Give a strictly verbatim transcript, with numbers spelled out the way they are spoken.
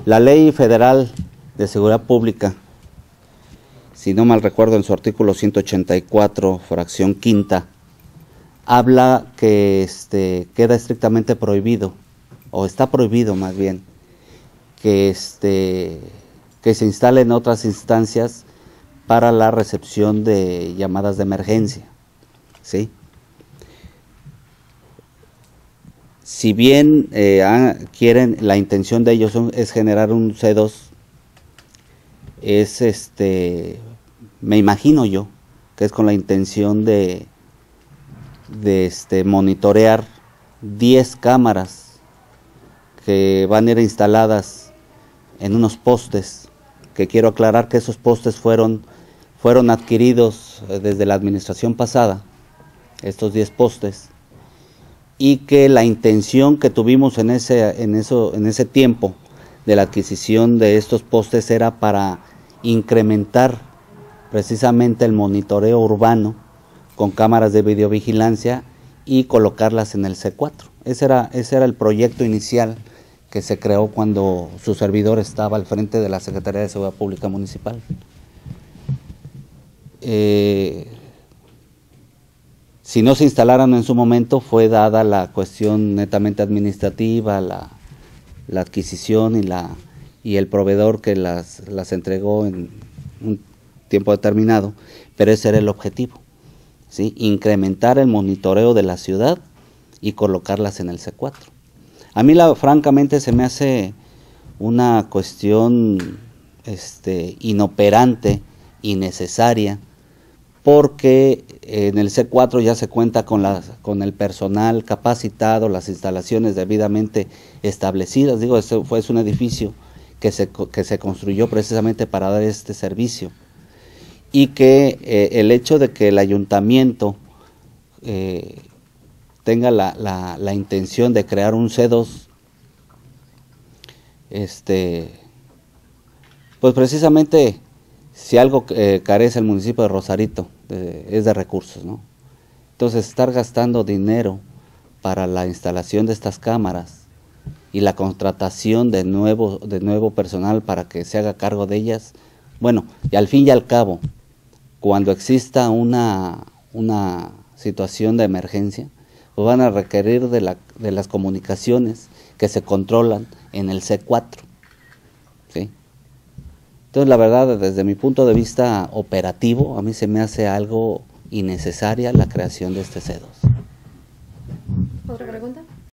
La Ley Federal de Seguridad Pública, si no mal recuerdo, en su artículo ciento ochenta y cuatro, fracción quinta, habla que este, queda estrictamente prohibido, o está prohibido más bien, que, este, que se instalen otras instancias para la recepción de llamadas de emergencia, ¿sí? Si bien eh, quieren, la intención de ellos son, es generar un C dos, es este, me imagino yo, que es con la intención de, de este, monitorear diez cámaras que van a ir instaladas en unos postes, que quiero aclarar que esos postes fueron, fueron adquiridos desde la administración pasada, estos diez postes, y que la intención que tuvimos en ese, en eso, en ese tiempo de la adquisición de estos postes era para incrementar precisamente el monitoreo urbano con cámaras de videovigilancia y colocarlas en el C cuatro. Ese era, ese era el proyecto inicial que se creó cuando su servidor estaba al frente de la Secretaría de Seguridad Pública Municipal. Eh, Si no se instalaron en su momento, fue dada la cuestión netamente administrativa, la, la adquisición y, la, y el proveedor que las, las entregó en un tiempo determinado, pero ese era el objetivo, ¿sí? Incrementar el monitoreo de la ciudad y colocarlas en el C cuatro. A mí, la, francamente, se me hace una cuestión este, inoperante, innecesaria, porque en el C cuatro ya se cuenta con, la, con el personal capacitado, las instalaciones debidamente establecidas. Digo, eso fue es un edificio que se, que se construyó precisamente para dar este servicio, y que eh, el hecho de que el ayuntamiento eh, tenga la, la, la intención de crear un C dos, este, pues precisamente, si algo eh, carece el municipio de Rosarito, eh, es de recursos, ¿no? Entonces, estar gastando dinero para la instalación de estas cámaras y la contratación de nuevo, de nuevo personal para que se haga cargo de ellas, bueno, y al fin y al cabo, cuando exista una, una situación de emergencia, pues van a requerir de, la, de las comunicaciones que se controlan en el C cuatro, ¿sí? Entonces, la verdad, desde mi punto de vista operativo, a mí se me hace algo innecesaria la creación de este C dos.